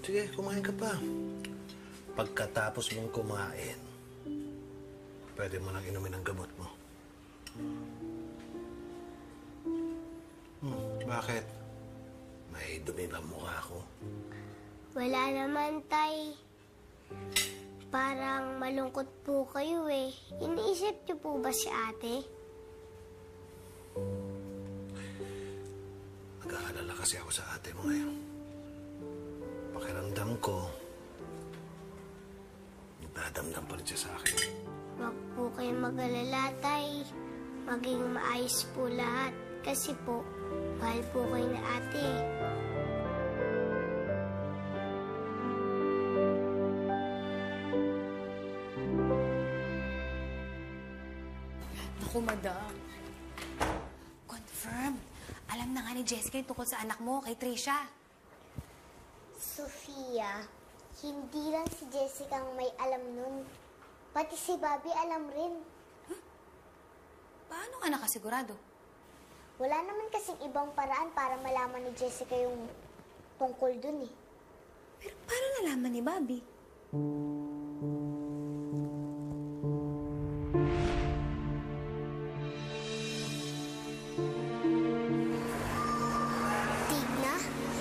Sige, kumain ka pa. Pagkatapos mong kumain, pwede mo nang inumin ang gamot mo. Bakit? May dumi lang mukha ko. Wala naman, Tay. Parang malungkot po kayo eh. Iniisip niyo po ba si ate? Nag-aalala kasi ako sa ate mo ngayon. Pakiramdam ko, nagdadamdam pa rin siya sa akin. Huwag po kayong mag-alala, Tay. Maging maayos po lahat. Kasi po, mahal po kayo na ate. Naku, madam. Confirm. Alam na nga ni Jessica yung tungkol sa anak mo, kay Trisha. Sofia, hindi lang si Jessica ang may alam nun. Pati si Bobby alam rin. Paano ka nakasigurado? Wala naman kasing ibang paraan para malaman ni Jessica yung tungkol dun eh. Pero paano nalaman ni Bobby? Tigna?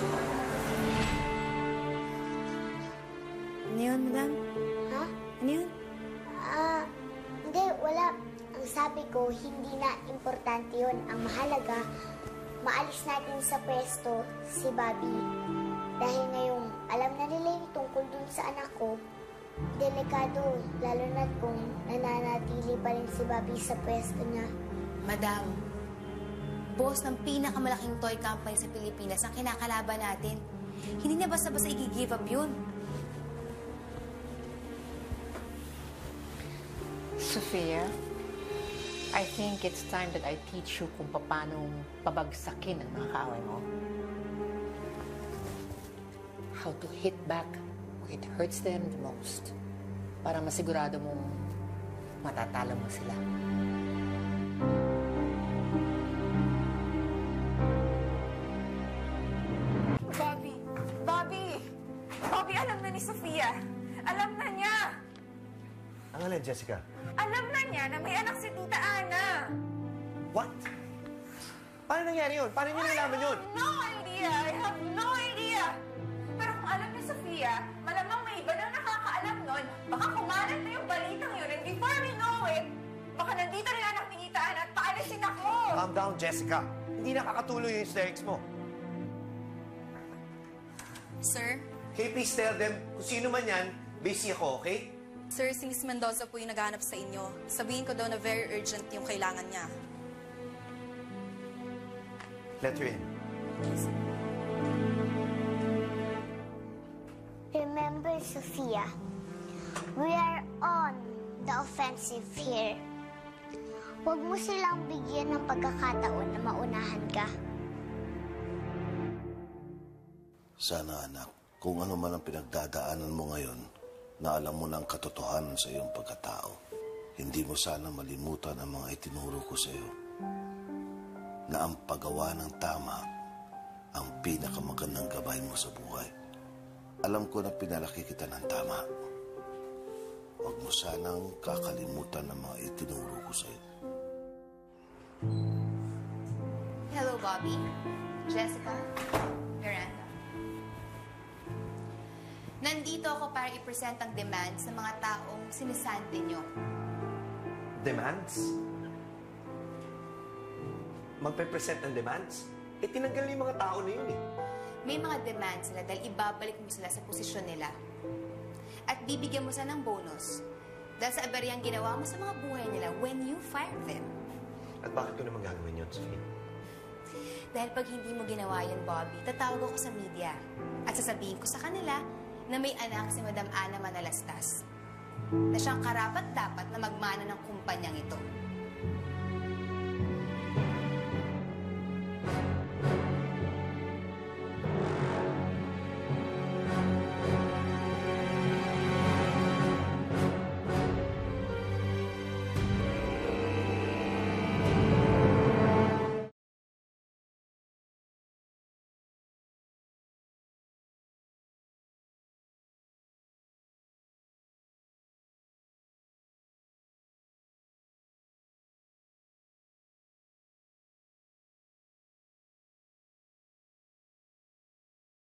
Ano yun, madam? Ha? Ano yun? Hindi, wala. Ang sabi ko, hindi na importante yun. Ang mahalaga, maalis natin sa pwesto si Bobby. Dahil ngayong alam na nila yung tungkol dun sa anak ko, delikado, lalo na kung nananatili pa rin si Bobby sa pwesto niya. Madam, boss ng pinakamalaking toy company sa Pilipinas ang kinakalaban natin. Hindi na basta-basta i-give up yun. Sofia, I think it's time that I teach you kung paano pabagsakin ang mga kaaway mo. How to hit back where it hurts them the most. Para masigurado mong matatalo mo sila. Bobby! Bobby! Bobby, alam na ni Sofia. Alam na niya. Ang alin, Jessica? Alam na niya na may anak si Tita Ana. What? Paano nangyari yun? Paano niyo nalaman yun? No idea! I have no idea! Pero kung alam ni Sofia, malamang may iba na nakakaalam nun. Baka kumalat na yung balitang yun and before we know it, baka nandito na yung anak ni Tita Ana at paalisin ako! Calm down, Jessica. Hindi nakakatuloy yung hysterics mo. Sir? Okay, please tell them kung sino man yan, busy ako, okay? Sir, si Miss Mendoza po yung naghahanap sa inyo. Sabihin ko daw na very urgent yung kailangan niya. Let her in. Remember, Sofia, we are on the offensive here. Huwag mo silang bigyan ng pagkakataon na maunahan ka. Sana, anak, kung ano man ang pinagdadaanan mo ngayon, na alam mo ng katotohanan sa iyong pagkatao. Hindi mo sana malimutan ang mga itinuro ko sa iyo. Na ang paggawa ng tama ang pinakamagandang gabay mo sa buhay. Alam ko na pinalaki kita ng tama. Huwag mo sanang kakalimutan ang mga itinuro ko sa iyo. Hello, Bobby. Jessica. Miranda. Nandito ako para i-present ang demands ng mga taong sinisante nyo. Demands? Magpe-present ng demands? Eh, tinanggal yung mga tao na yun eh. May mga demands sila dahil ibabalik mo sila sa posisyon nila. At bibigyan mo sila ng bonus dahil sa abaryang ginawa mo sa mga buhay nila when you fire them. At bakit ko naman gagawin yun, Sophie? Dahil pag hindi mo ginawa yun, Bobby, tatawag ako sa media at sasabihin ko sa kanila na may anak si Madam Ana Manalastas na siyang karapat-dapat na magmana ng kumpanyang ito.